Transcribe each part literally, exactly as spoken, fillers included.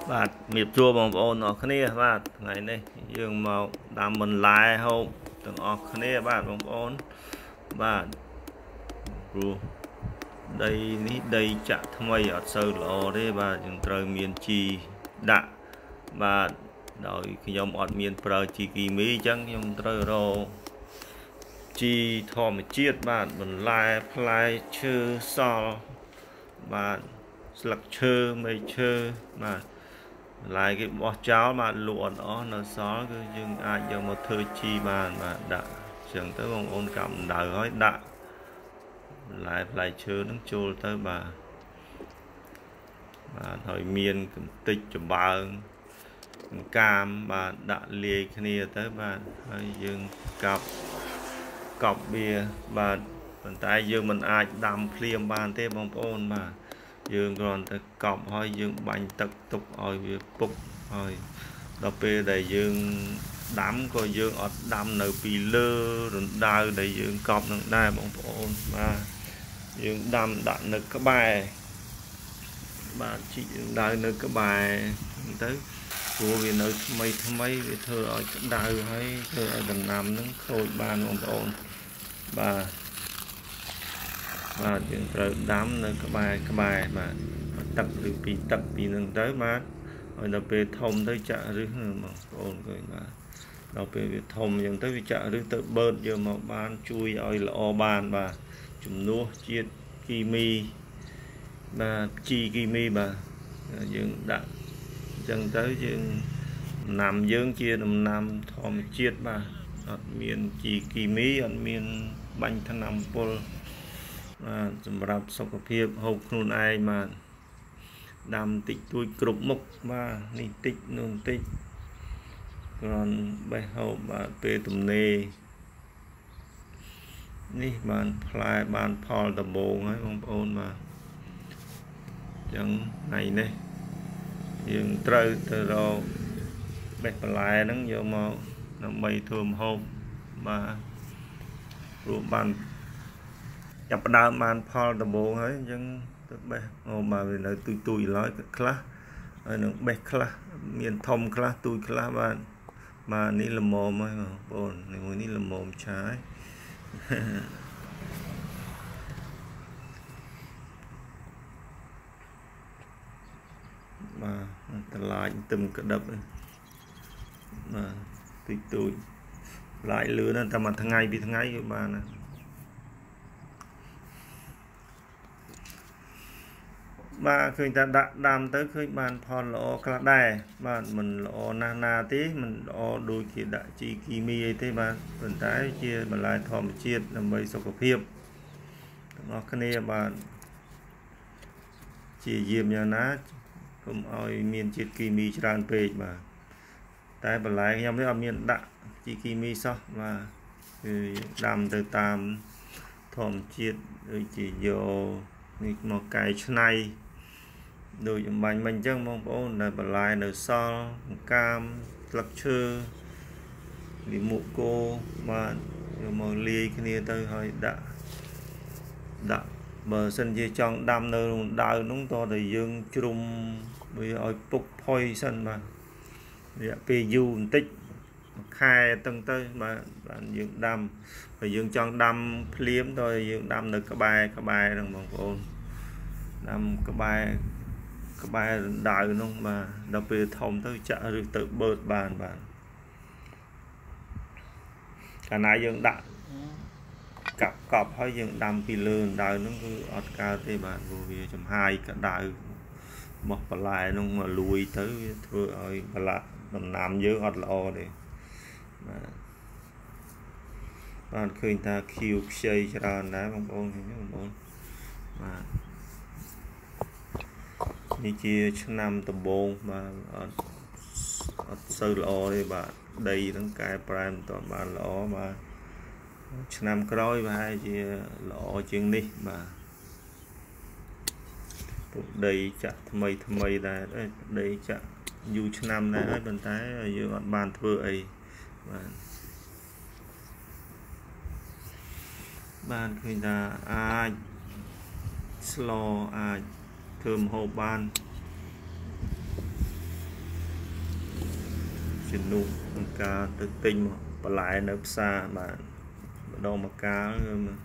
បាទមៀបជួបងប្អូនអរគ្នាបាទថ្ងៃនេះយើងមកតាមបន្លែហូបទាំងអស់គ្នាបាទបងប្អូនបាទព្រោះដីនេះដីចាក់ថ្មីអត់សូវល្អទេបាទយើងត្រូវមានជីដាក់បាទដោយខ្ញុំអត់មានប្រើជីគីមីអញ្ចឹងខ្ញុំត្រូវរកជីធម្មជាតិបាទបន្លែផ្លែឈើសល់បាទស្លឹកឈើមែកឈើបាទឡាយគេបោះចោលបាទលក់អត់អស់នៅសល់គឺយើងអាចយកមកធ្វើជីបានបាទដាក់អញ្ចឹងទៅបងប្អូនកាប់ដៅហើយដាក់បន្លែផ្លែឈើនឹងចូលទៅបាទបាទហើយមានកំតិចចំបើងកាមបាទដាក់លាយគ្នាទៅបាទហើយយើងកាប់កប់វាបាទប៉ុន្តែយើងមិនអាចដាំភ្លាមបានទេបងប្អូនបាទយើងគ្រាន់តែកប់ហើយយើងបាញ់ទឹកទុកឲ្យវាពុកហើយដល់ពេលដែលយើងដាំក៏យើងអត់ដាំនៅពីលើរណ្ដៅដែលយើងកប់នឹងដែរបងប្អូនបាទយើងដាំដាក់នៅក្បែរបាទជីករណ្ដៅនៅក្បែរទៅព្រោះវានៅថ្មីថ្មីវាធ្វើឲ្យក្ដៅហើយធ្វើឲ្យដំណាំនឹងខូចបានបងប្អូនបាទបាទយើងត្រូវដាំនៅក្បែរក្បែរបាទទឹកឬពីទឹកពីនឹងទៅបាទឲ្យដល់ពេលធំទៅចាក់ឫសបងប្អូនឃើញបាទដល់ពេលវាធំអញ្ចឹងទៅវាចាក់ឫសទៅបឺតយកមកបានជួយឲ្យល្អបានបាទជំនួសជាតិគីមីបាទជីគីមីបាទយើងដាក់អញ្ចឹងទៅយើងដំណាំយើងជាដំណាំធម្មជាតិបាទអត់មានជីគីមីអត់មានបាញ់ថ្នាំពុលបាទសម្រាប់សុខភាពហូបខ្លួនឯងបាទដាំតិចតួចគ្រប់មុខបាទនេះតិចនោះតិចគ្រាន់បេះហូបបាទពេលទំនេរនេះបានផ្លែបានផលដំបូងហើយបងប្អូនបាទអញ្ចឹងថ្ងៃនេះយើងត្រូវទៅរកបេះបន្លែហ្នឹងយកមកដើម្បីធ្វើម្ហូបបាទព្រោះបានចាប់ផ្ដើមបានផលដំបូងហើយអញ្ចឹងទៅបេះអូបាទវានៅទូចទូចឡើយខ្លះហើយនឹងបេះខ្លះមានធំខ្លះទូចខ្លះបាទបាទនេះល្មមហើយបងប្អូនមួយនេះល្មមឆាយបាទតឡាចទឹមកដិបបាទទូចទូចឡាយលឿនតែមួយថ្ងៃពីរថ្ងៃគឺបានណាបាទឃើញថាដាក់ដាំទៅឃើញបានផលល្អខ្លះដែរបាទមិនល្អណាស់ណាទេមិនល្អដូចជាដាក់ជីគីមីអីទេបាទប៉ុន្តែជាបន្លែធម្មជាតិដើម្បីសុខភាពទាំងអស់គ្នាបាទជាយាមយ៉ាងណាកុំឲ្យមានជាតិគីមីច្រើនពេកបាទតែបន្លែខ្ញុំនេះអត់មានដាក់ជីគីមីសោះបាទគឺដាំទៅតាមធម្មជាតិដូចជាយកនេះមកកែច្នៃដូចអំបញ្ញមិញអញ្ចឹងបងប្អូនដែលបន្លែនៅសល់កាមស្លឹកឈើលីមុគោបាទយកមកលាយគ្នាទៅហើយដាក់ដាក់បើសិនជាចង់ដាំនៅរណ្ដៅនោះតើតែយើងជ្រុំវាឲ្យពុកផុយសិនបាទរយៈពេលយូរបន្តិចមួយខែតឹងទៅបាទបានយើងដាំបើយើងចង់ដាំភ្លាមតើយើងដាំនៅក្បែរក្បែរហ្នឹងបងប្អូនដាំក្បែរក្បែររណ្ដៅនោះបាទដល់ពេលធំទៅចាក់ឬទៅបឺតបានបាទកាលណាយើងដាក់កាប់កប់ហើយយើងដាំពីលើរណ្ដៅនោះគឺអត់កើតទេបាទព្រោះវាចំហាយក្ដៅរបស់បន្លែនោះមកលួយទៅវាធ្វើឲ្យបន្លាដំណាំយើងអត់ល្អទេបាទបានឃើញថាខៀវខ្ចីច្រើនដែរបងប្អូនឃើញទេបងប្អូនបាទនេះជាឆ្នាំដំបូងបាទអត់អត់សូវល្អទេបាទដីហ្នឹងកែប្រែមិនទាន់បានល្អបាទឆ្នាំក្រោយប្រហែលជាល្អជាងនេះបាទពួកដីចាក់ថ្មីថ្មីដែរដីចាក់យូរឆ្នាំដែរហើយប៉ុន្តែយើងអត់បានធ្វើអីបាទបានឃើញថាអាចស្លអាចធ្វើម្ហូបបានជំនួសក្នុងការទៅទិញបន្លែនៅផ្សារបាទម្ដងម្កាល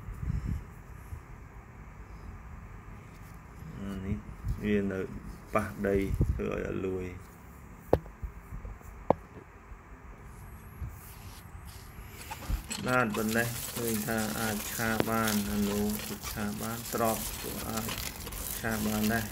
នេះវានៅប៉ះដីធ្វើឲ្យអលួយបាទប៉ុណ្ណេះឃើញថាអាចឆាបានអានោះឆាបានត្រប់ក៏អាចឆាបានដែរ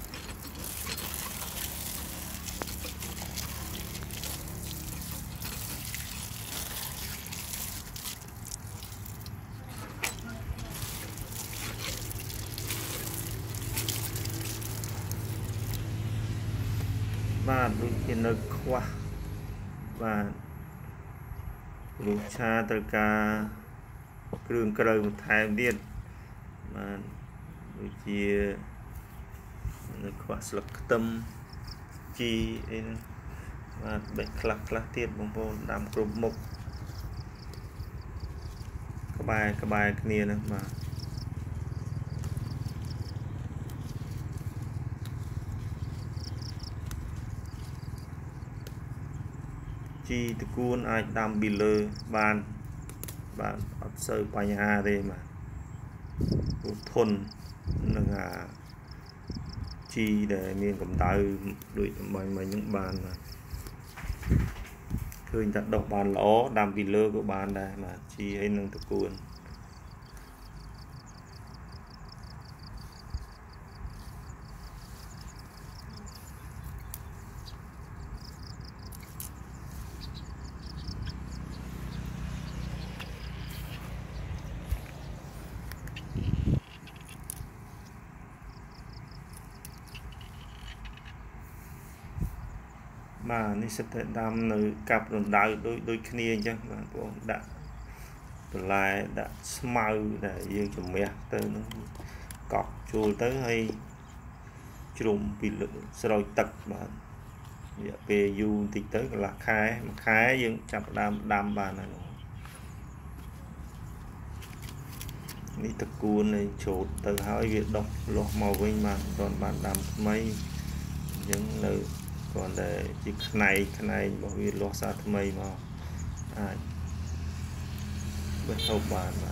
បាទដូចជានៅខ្វះបាទរូបឆាត្រូវការគ្រឿងក្រៅបន្ថែមទៀតបាទដូចជានៅខ្វះស្លឹកខ្ទឹមជីអីហ្នឹងបាទបេះខ្លះខ្លះទៀតបងប្អូនដាំគ្រប់មុខក្បែរក្បែរគ្នាហ្នឹងបាទជីតគួនអាចដាំពីលើបានបាទអត់សូវបញ្ហាទេបាទព្រោះធន់នឹងអាជីដែលមានកម្ដៅដូចមិញមិញហ្នឹងបានបាទឃើញថាដុះបានល្អដាំពីលើក៏បានដែរបាទជីអីនឹងតគួនបាទនេះសិតតែដាំនៅកាប់រណ្ដៅដូចដូចគ្នាអញ្ចឹងបាទបងប្អូនដាក់បន្លែដាក់ស្មៅដែលយើងជំរះទៅនឹងកប់ចូលទៅហើយជ្រុំពីលើស្រោចទឹកបាទរយៈពេលយូរបន្តិចទៅកន្លះខែមួយខែយើងចាប់ផ្ដើមដាំបានហើយនេះតគួននៃច្រូតទៅហើយវាដុះលាស់មកវិញបានមិនទាន់បានដាំថ្មីអញ្ចឹងនៅគ្រាន់តែជាផ្នែកផ្នែករបស់វាលាស់សារថ្មីមកអាចបេះហូបបានបាទ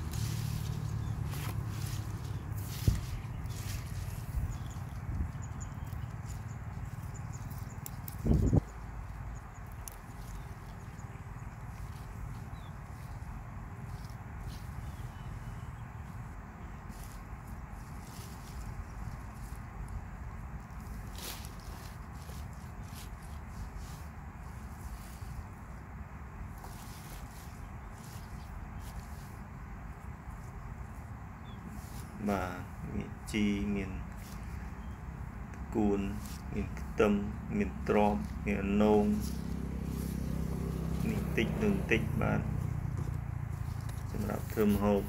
បាទមានជីមានគួនមានខ្ទឹមមានត្រប់មានអនងនេះតិចនឹងតិចបាទសម្រាប់ធ្វើម្ហូប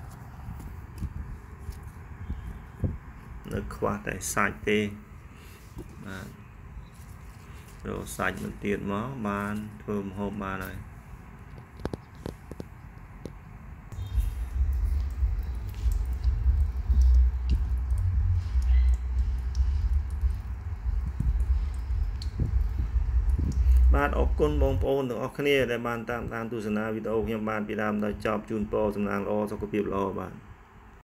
នៅខ្វះតែសាច់ទេបាទរកសាច់មកទៀតមកបានធ្វើម្ហូបបានហើយបាទអរគុណបងប្អូនទាំងអស់គ្នាដែលបានតាមដានទស្សនាវីដេអូខ្ញុំបានពីដើមដល់ចប់ជូនពរសំណាងល្អសុខភាពល្អបាទ